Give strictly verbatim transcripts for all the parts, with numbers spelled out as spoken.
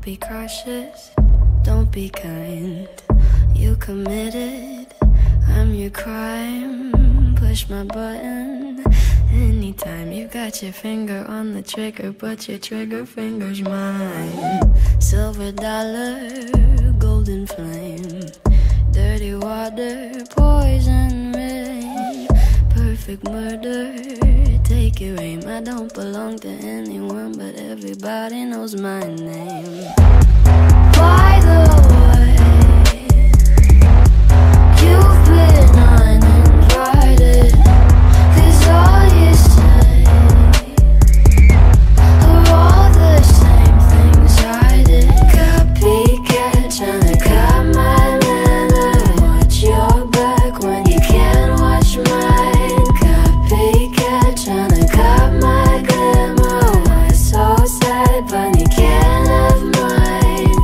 be cautious, don't be kind. You committed, I'm your crime. Push my button anytime. You got your finger on the trigger, but your trigger finger's mine. Silver dollar, golden flame, dirty water, poison rain, perfect murder, take your aim. I don't belong to anyone, but everybody knows my name. By the way, you've been uninvited, 'cause all you say are all the same things I did. Copycat tryna cut my manner, watch your back when you can't watch mine. Copycat tryna cut my glamour, why so sad but you can't have mine.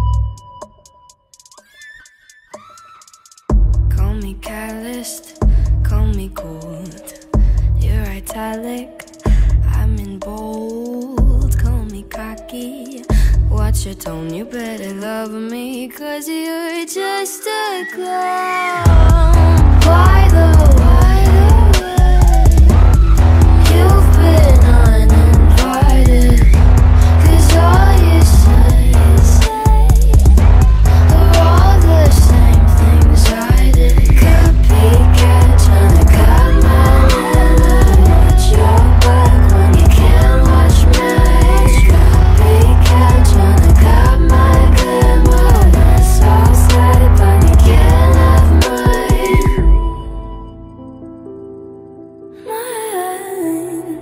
Call me calloused, call me cold. You're italic, I'm in bold. Call me cocky, watch your tone. You better love me, 'cause you're just a clown. By the way, you've been uninvited, 'cause all you say are all the same things I did. Copycat tryna cut my manner, watch your back when you can't watch mine. Copycat tryna cut my glamour, that's so sad but you can't have mine. Mine.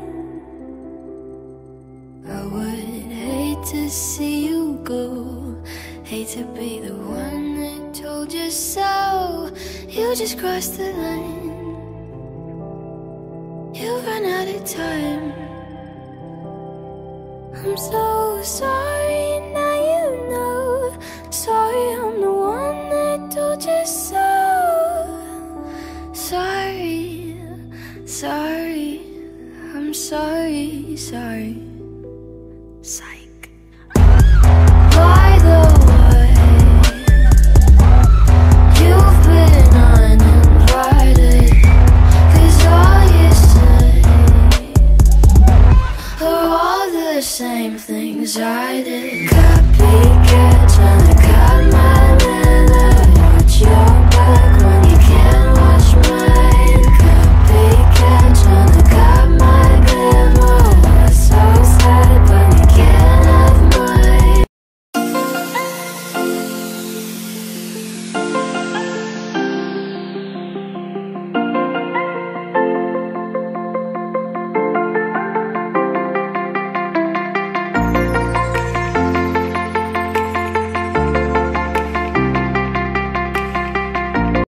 I would hate to see you go, hate to be the one that told you so. You just crossed the line, you ran out of time. I'm so sorry, now you know. Sorry, I'm the one that told you so. Sorry, sorry, I'm sorry, sorry. Psych. By the way, you've been uninvited, 'cause all you say are all the same things I did. Copycat tryna